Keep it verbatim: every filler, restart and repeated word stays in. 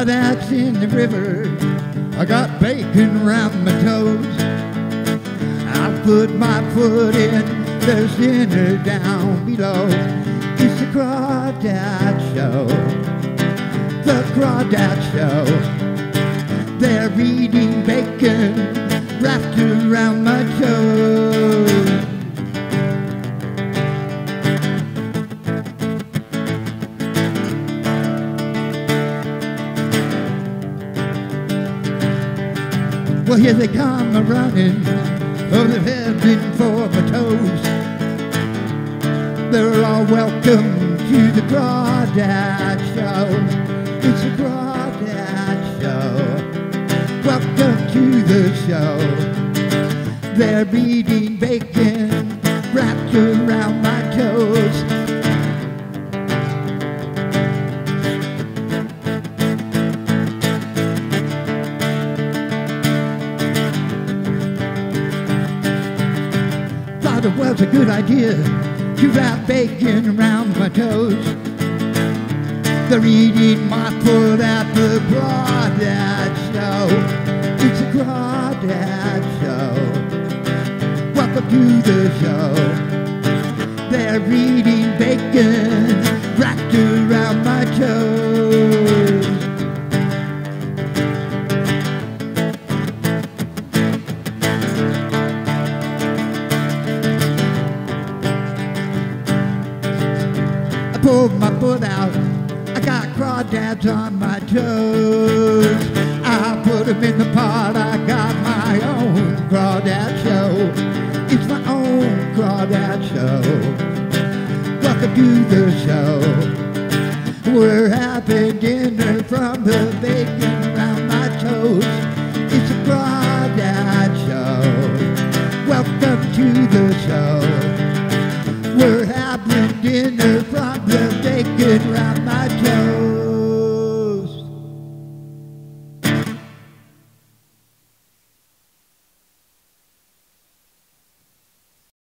crawdads in the river. I got bacon around my toes. I put my foot in the center down below. It's the Crawdad Show, the Crawdad Show. They're eating bacon wrapped around my toes. Well, here they come a-running, oh, they're heading for my toes. They're all welcome to the Crawdad Show. It's the Crawdad Show. Welcome to the show. They're eating bacon wrapped around my toes. Thought it was a good idea to wrap bacon around my toes. They're eating my foot at the Crawdad Show. It's a Crawdad Show. Welcome to the show. They're eating bacon wrapped around my toes. I pulled my foot out. I got crawdads on my toes. I put them in the pot. I got my own Crawdad Show. It's my own Crawdad Show. Welcome to the show. We're having dinner from the bacon around my toes. It's a Crawdad Show. Welcome to the show. We're having dinner from the bacon around